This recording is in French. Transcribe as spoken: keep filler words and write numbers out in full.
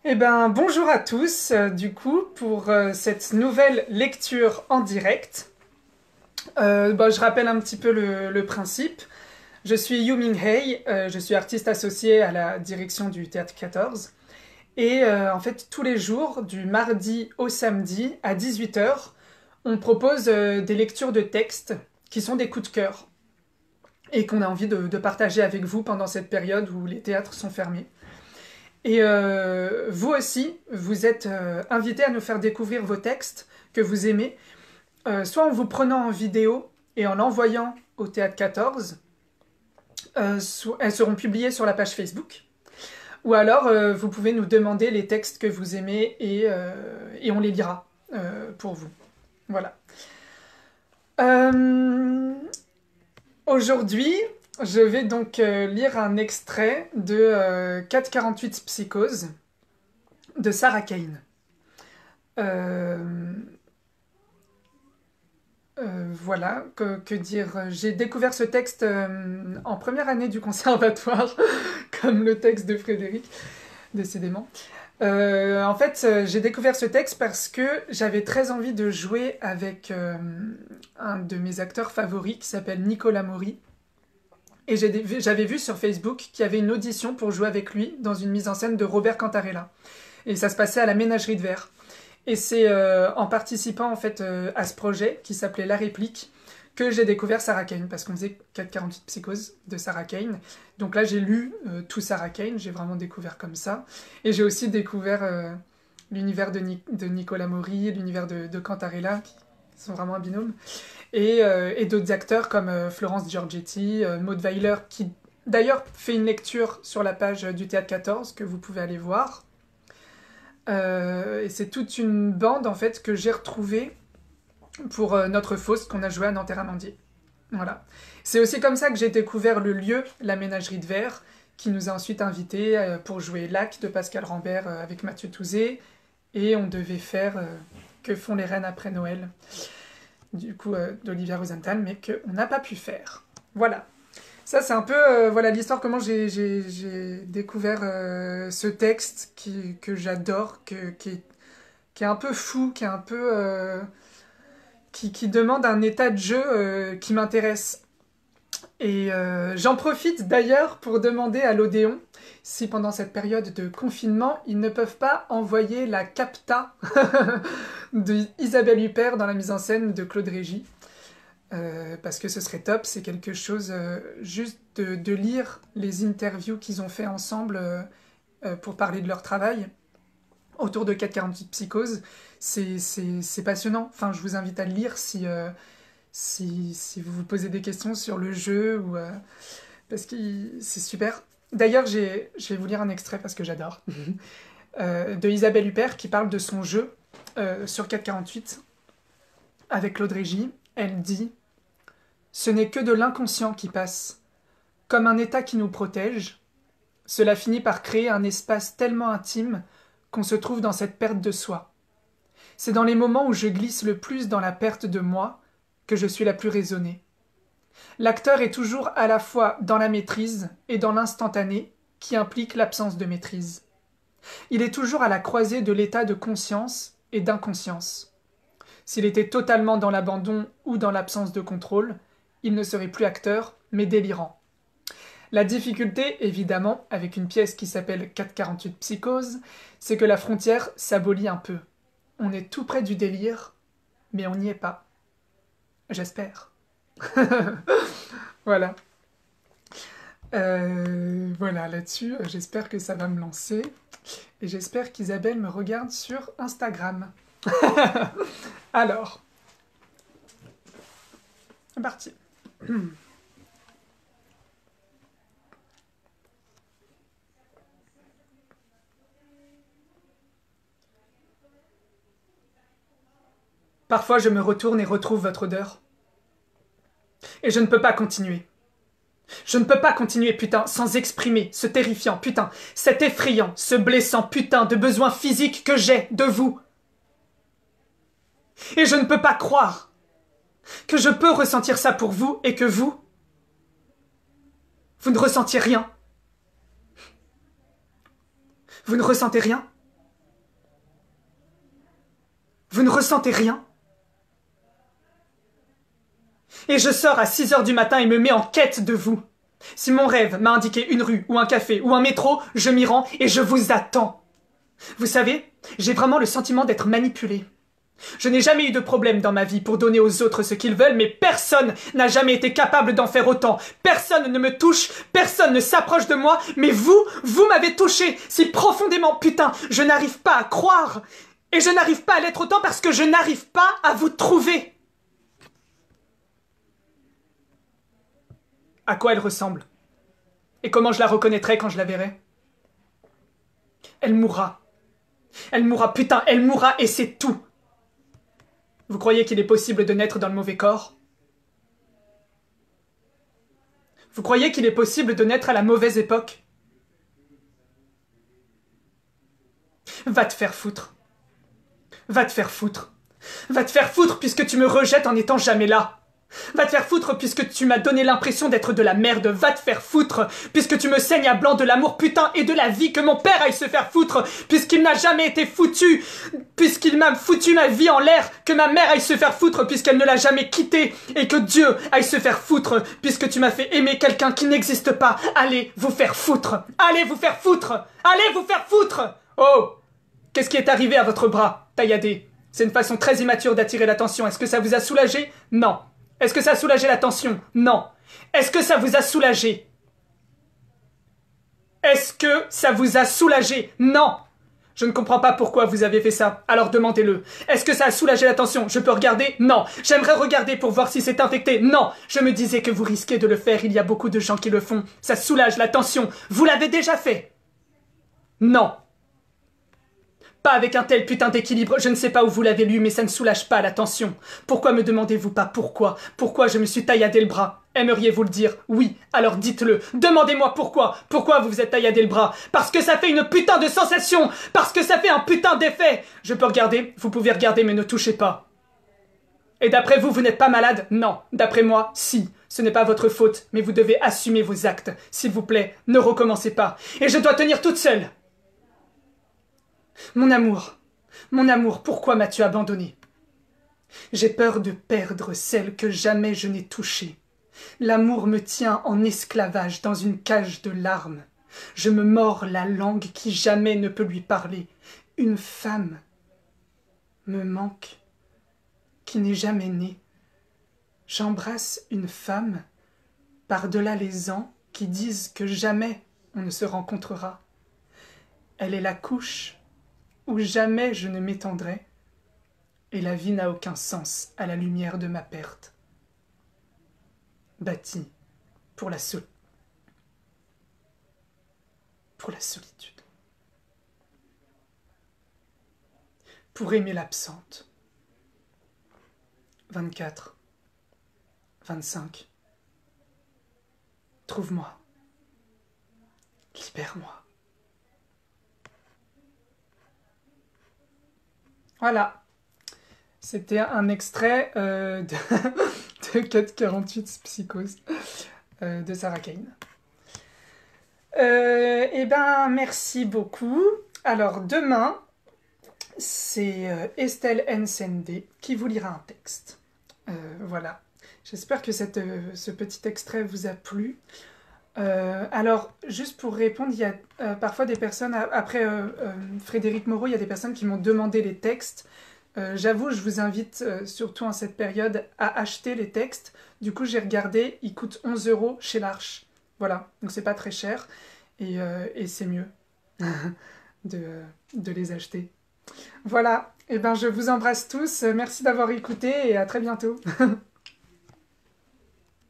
Eh ben, bonjour à tous, euh, du coup, pour euh, cette nouvelle lecture en direct. Euh, bah, je rappelle un petit peu le, le principe. Je suis Yu Ming Hei, euh, je suis artiste associé à la direction du Théâtre quatorze. Et euh, en fait, tous les jours, du mardi au samedi, à dix-huit heures, on propose euh, des lectures de textes qui sont des coups de cœur et qu'on a envie de, de partager avec vous pendant cette période où les théâtres sont fermés. Et euh, vous aussi, vous êtes euh, invités à nous faire découvrir vos textes que vous aimez, euh, soit en vous prenant en vidéo et en l'envoyant au Théâtre quatorze, euh, so- elles seront publiées sur la page Facebook, ou alors euh, vous pouvez nous demander les textes que vous aimez et, euh, et on les lira euh, pour vous. Voilà. Euh, Aujourd'hui, je vais donc euh, lire un extrait de euh, quatre cent quarante-huit Psychose de Sarah Kane. Euh, euh, voilà, que, que dire. J'ai découvert ce texte euh, en première année du conservatoire, comme le texte de Frédéric, décidément. Euh, en fait, euh, j'ai découvert ce texte parce que j'avais très envie de jouer avec euh, un de mes acteurs favoris qui s'appelle Nicolas Maury. Et j'avais vu sur Facebook qu'il y avait une audition pour jouer avec lui dans une mise en scène de Robert Cantarella. Et ça se passait à la Ménagerie de Verre. Et c'est euh, en participant en fait euh, à ce projet qui s'appelait La Réplique que j'ai découvert Sarah Kane, parce qu'on faisait quatre cent quarante-huit Psychose de Sarah Kane. Donc là j'ai lu euh, tout Sarah Kane, j'ai vraiment découvert comme ça. Et j'ai aussi découvert euh, l'univers de, Ni de Nicolas Maury, l'univers de, de Cantarella, qui sont vraiment un binôme. Et, euh, et d'autres acteurs comme euh, Florence Giorgetti, euh, Maud Weiler, qui d'ailleurs fait une lecture sur la page du Théâtre quatorze que vous pouvez aller voir. Euh, et c'est toute une bande en fait que j'ai retrouvée pour euh, notre Faust qu'on a joué à Nanterre-Amandier. Voilà. C'est aussi comme ça que j'ai découvert le lieu, la Ménagerie de Verre, qui nous a ensuite invités euh, pour jouer Lac de Pascal Rambert euh, avec Mathieu Touzé. Et on devait faire euh, Que font les reines après Noël, du coup euh, d'Olivia Rosenthal, mais qu'on n'a pas pu faire. Voilà. Ça, c'est un peu euh, voilà l'histoire, comment j'ai découvert euh, ce texte qui, que j'adore, que, qui, est, qui est un peu fou, qui est un peu. Euh, qui, qui demande un état de jeu euh, qui m'intéresse. Et euh, j'en profite d'ailleurs pour demander à l'Odéon si pendant cette période de confinement, ils ne peuvent pas envoyer la capta d'Isabelle Huppert dans la mise en scène de Claude Régis. Euh, parce que ce serait top, c'est quelque chose euh, juste de, de lire les interviews qu'ils ont fait ensemble euh, euh, pour parler de leur travail autour de quatre cent quarante-huit Psychose. C'est passionnant. Enfin, je vous invite à le lire si, euh, si, si vous vous posez des questions sur le jeu, ou, euh, parce que c'est super. D'ailleurs, je vais vous lire un extrait parce que j'adore, euh, de Isabelle Huppert qui parle de son jeu euh, sur quatre cent quarante-huit avec Claude Régis. Elle dit « Ce n'est que de l'inconscient qui passe. Comme un état qui nous protège, cela finit par créer un espace tellement intime qu'on se trouve dans cette perte de soi. C'est dans les moments où je glisse le plus dans la perte de moi que je suis la plus raisonnée. L'acteur est toujours à la fois dans la maîtrise et dans l'instantané, qui implique l'absence de maîtrise. Il est toujours à la croisée de l'état de conscience et d'inconscience. S'il était totalement dans l'abandon ou dans l'absence de contrôle, il ne serait plus acteur, mais délirant. La difficulté, évidemment, avec une pièce qui s'appelle quatre cent quarante-huit Psychose, c'est que la frontière s'abolit un peu. On est tout près du délire, mais on n'y est pas. J'espère. Voilà. Euh, voilà, là-dessus, j'espère que ça va me lancer. Et j'espère qu'Isabelle me regarde sur Instagram. Alors, c'est parti. Parfois, je me retourne et retrouve votre odeur. Et je ne peux pas continuer. Je ne peux pas continuer, putain, sans exprimer ce terrifiant, putain, cet effrayant, ce blessant, putain, de besoin physique que j'ai de vous. Et je ne peux pas croire que je peux ressentir ça pour vous et que vous, vous ne ressentiez rien. Vous ne ressentez rien? ressentez rien? Et je sors à six heures du matin et me mets en quête de vous. Si mon rêve m'a indiqué une rue, ou un café, ou un métro, je m'y rends et je vous attends. Vous savez, j'ai vraiment le sentiment d'être manipulée. Je n'ai jamais eu de problème dans ma vie pour donner aux autres ce qu'ils veulent, mais personne n'a jamais été capable d'en faire autant. Personne ne me touche, personne ne s'approche de moi, mais vous, vous m'avez touché si profondément. Putain, je n'arrive pas à croire. Et je n'arrive pas à l'être autant parce que je n'arrive pas à vous trouver. À quoi elle ressemble? Et comment je la reconnaîtrai quand je la verrai? Elle mourra. Elle mourra, putain, elle mourra et c'est tout. Vous croyez qu'il est possible de naître dans le mauvais corps? Vous croyez qu'il est possible de naître à la mauvaise époque? Va te faire foutre. Va te faire foutre. Va te faire foutre puisque tu me rejettes en n'étant jamais là. Va te faire foutre puisque tu m'as donné l'impression d'être de la merde. Va te faire foutre puisque tu me saignes à blanc de l'amour putain et de la vie. Que mon père aille se faire foutre puisqu'il n'a jamais été foutu. Puisqu'il m'a foutu ma vie en l'air. Que ma mère aille se faire foutre puisqu'elle ne l'a jamais quitté. Et que Dieu aille se faire foutre puisque tu m'as fait aimer quelqu'un qui n'existe pas. Allez vous faire foutre. Allez vous faire foutre. Allez vous faire foutre. Oh, qu'est-ce qui est arrivé à votre bras, tailladé? C'est une façon très immature d'attirer l'attention. Est-ce que ça vous a soulagé? Non. Est-ce que ça a soulagé la tension? Non. Est-ce que ça vous a soulagé? Est-ce que ça vous a soulagé? Non. Je ne comprends pas pourquoi vous avez fait ça. Alors demandez-le. Est-ce que ça a soulagé la tension? Je peux regarder? Non. J'aimerais regarder pour voir si c'est infecté? Non. Je me disais que vous risquez de le faire. Il y a beaucoup de gens qui le font. Ça soulage la tension. Vous l'avez déjà fait? Non. Pas avec un tel putain d'équilibre, je ne sais pas où vous l'avez lu, mais ça ne soulage pas la tension. Pourquoi me demandez-vous pas pourquoi? Pourquoi je me suis tailladé le bras? Aimeriez-vous le dire? Oui, alors dites-le. Demandez-moi pourquoi. Pourquoi vous vous êtes tailladé le bras? Parce que ça fait une putain de sensation. Parce que ça fait un putain d'effet. Je peux regarder? Vous pouvez regarder, mais ne touchez pas. Et d'après vous, vous n'êtes pas malade? Non. D'après moi, si. Ce n'est pas votre faute, mais vous devez assumer vos actes. S'il vous plaît, ne recommencez pas. Et je dois tenir toute seule. Mon amour, mon amour, pourquoi m'as-tu abandonné? J'ai peur de perdre celle que jamais je n'ai touchée. L'amour me tient en esclavage dans une cage de larmes. Je me mords la langue qui jamais ne peut lui parler. Une femme me manque, qui n'est jamais née. J'embrasse une femme, par-delà les ans, qui disent que jamais on ne se rencontrera. Elle est la couche où jamais je ne m'étendrai, et la vie n'a aucun sens à la lumière de ma perte. Bâtie pour la sol... pour la solitude. Pour aimer l'absente. vingt-quatre, vingt-cinq. Trouve-moi. Libère-moi. Voilà, c'était un extrait euh, de, de quatre quarante-huit Psychose euh, de Sarah Kane. Euh, eh ben, merci beaucoup. Alors, demain, c'est euh, Estelle Nsende qui vous lira un texte. Euh, voilà, j'espère que cette, euh, ce petit extrait vous a plu. Euh, alors, juste pour répondre, il y a euh, parfois des personnes, après euh, euh, Frédéric Moreau, il y a des personnes qui m'ont demandé les textes. Euh, J'avoue, je vous invite, euh, surtout en cette période, à acheter les textes. Du coup, j'ai regardé, ils coûtent onze euros chez l'Arche. Voilà, donc c'est pas très cher, et, euh, et c'est mieux de, de les acheter. Voilà, et ben je vous embrasse tous, merci d'avoir écouté, et à très bientôt.